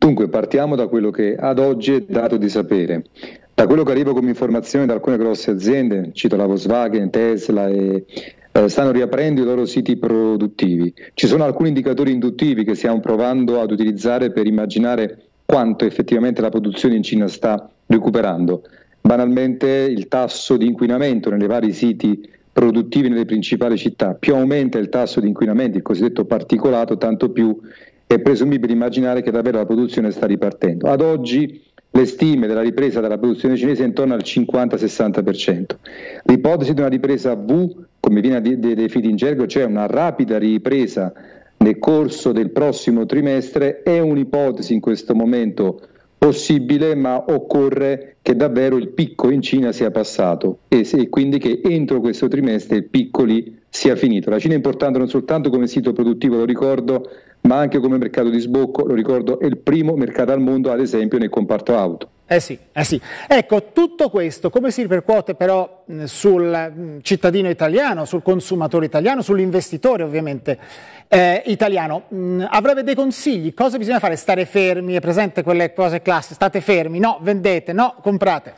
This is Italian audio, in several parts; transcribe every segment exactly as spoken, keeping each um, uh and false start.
Dunque, partiamo da quello che ad oggi è dato di sapere. Da quello che arriva come informazione da alcune grosse aziende, cito la Volkswagen, Tesla, e, eh, stanno riaprendo i loro siti produttivi. Ci sono alcuni indicatori induttivi che stiamo provando ad utilizzare per immaginare quanto effettivamente la produzione in Cina sta recuperando. Banalmente il tasso di inquinamento nelle vari siti produttivi nelle principali città. Più aumenta il tasso di inquinamento, il cosiddetto particolato, tanto più è presumibile immaginare che davvero la produzione sta ripartendo. Ad oggi le stime della ripresa della produzione cinese è intorno al cinquanta sessanta per cento. L'ipotesi di una ripresa V, come viene definita in gergo, cioè una rapida ripresa nel corso del prossimo trimestre, è un'ipotesi in questo momento possibile, ma occorre che davvero il picco in Cina sia passato e, se, quindi che entro questo trimestre il picco lì sia finito. La Cina è importante non soltanto come sito produttivo, lo ricordo, ma anche come mercato di sbocco, lo ricordo, è il primo mercato al mondo, ad esempio, nel comparto auto. Eh sì, eh sì. Ecco, tutto questo come si ripercuote però sul cittadino italiano, sul consumatore italiano, sull'investitore ovviamente eh, italiano? Mh, avrebbe dei consigli? Cosa bisogna fare? Stare fermi? È presente quelle cose classiche? State fermi? No, vendete? No, comprate?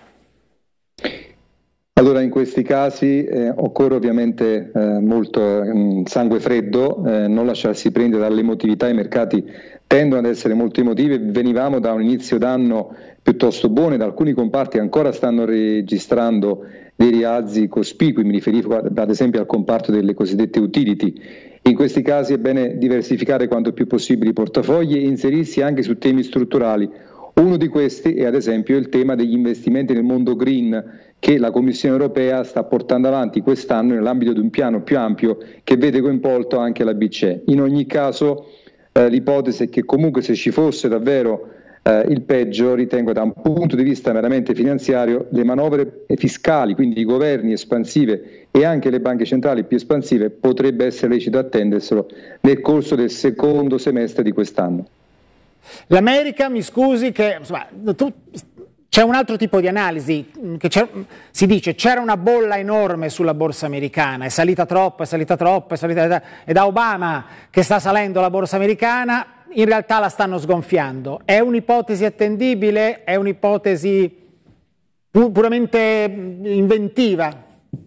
Allora, in questi casi eh, occorre ovviamente eh, molto mh, sangue freddo, eh, non lasciarsi prendere dall'emotività. I mercati tendono ad essere molto emotivi. Venivamo da un inizio d'anno piuttosto buono, da alcuni comparti ancora stanno registrando dei rialzi cospicui, mi riferivo ad esempio al comparto delle cosiddette utility. In questi casi è bene diversificare quanto più possibile i portafogli e inserirsi anche su temi strutturali. Uno di questi è ad esempio il tema degli investimenti nel mondo green, che la Commissione europea sta portando avanti quest'anno nell'ambito di un piano più ampio che vede coinvolto anche la B C E. In ogni caso eh, l'ipotesi è che comunque se ci fosse davvero eh, il peggio, ritengo da un punto di vista meramente finanziario, le manovre fiscali, quindi i governi espansive e anche le banche centrali più espansive, potrebbe essere lecito attenderselo nel corso del secondo semestre di quest'anno. L'America, mi scusi, che insomma, tu, c'è un altro tipo di analisi, che si dice c'era una bolla enorme sulla borsa americana, è salita troppo, è salita troppo, è salita, è da Obama che sta salendo la borsa americana, in realtà la stanno sgonfiando. È un'ipotesi attendibile? È un'ipotesi pur, puramente inventiva?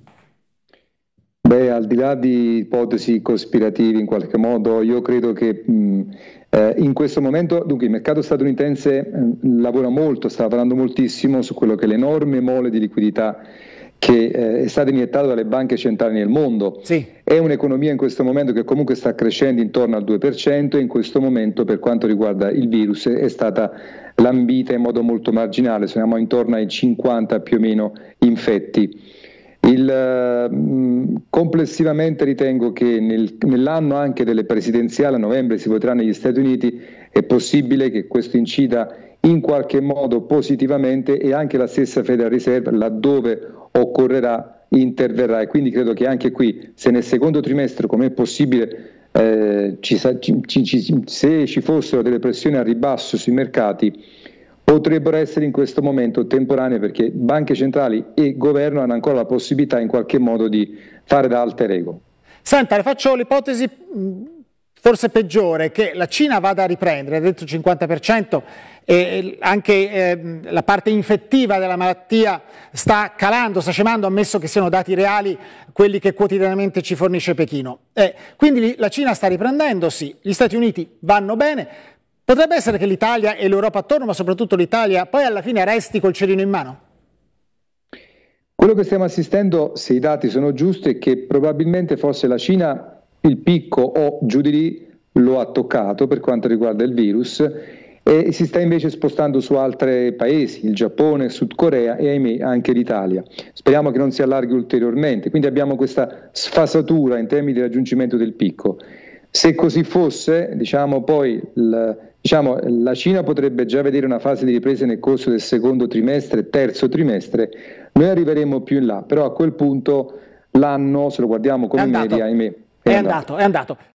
Beh, al di là di ipotesi cospirative in qualche modo, io credo che mh, eh, in questo momento, dunque, il mercato statunitense eh, lavora molto, sta lavorando moltissimo su quello che è l'enorme mole di liquidità che eh, è stato iniettato dalle banche centrali nel mondo. Sì. È un'economia in questo momento che comunque sta crescendo intorno al due per cento e in questo momento, per quanto riguarda il virus, è stata lambita in modo molto marginale, siamo intorno ai cinquanta più o meno infetti. Il, mh, complessivamente ritengo che nel, nell'anno anche delle presidenziali a novembre si voterà negli Stati Uniti, è possibile che questo incida in qualche modo positivamente e anche la stessa Federal Reserve, laddove occorrerà, interverrà, e quindi credo che anche qui, se nel secondo trimestre, come è possibile, eh, ci, ci, ci, se ci fossero delle pressioni a ribasso sui mercati, potrebbero essere in questo momento temporanee, perché banche centrali e governo hanno ancora la possibilità in qualche modo di fare da alter ego. Senta, le faccio l'ipotesi forse peggiore, che la Cina vada a riprendere, ha detto il cinquanta per cento, e anche eh, la parte infettiva della malattia sta calando, sta scemando, ammesso che siano dati reali quelli che quotidianamente ci fornisce Pechino. Eh, quindi la Cina sta riprendendosi, gli Stati Uniti vanno bene. Potrebbe essere che l'Italia e l'Europa attorno, ma soprattutto l'Italia, poi alla fine resti col cerino in mano? Quello che stiamo assistendo, se i dati sono giusti, è che probabilmente forse la Cina il picco o giù di lì lo ha toccato per quanto riguarda il virus e si sta invece spostando su altri paesi, il Giappone, Sud Corea e ahimè anche l'Italia. Speriamo che non si allarghi ulteriormente, quindi abbiamo questa sfasatura in termini di raggiungimento del picco. Se così fosse, diciamo, poi il, diciamo, la Cina potrebbe già vedere una fase di ripresa nel corso del secondo trimestre, terzo trimestre, noi arriveremo più in là, però a quel punto l'anno, se lo guardiamo come media, ahimè, è, è andato. andato, è andato.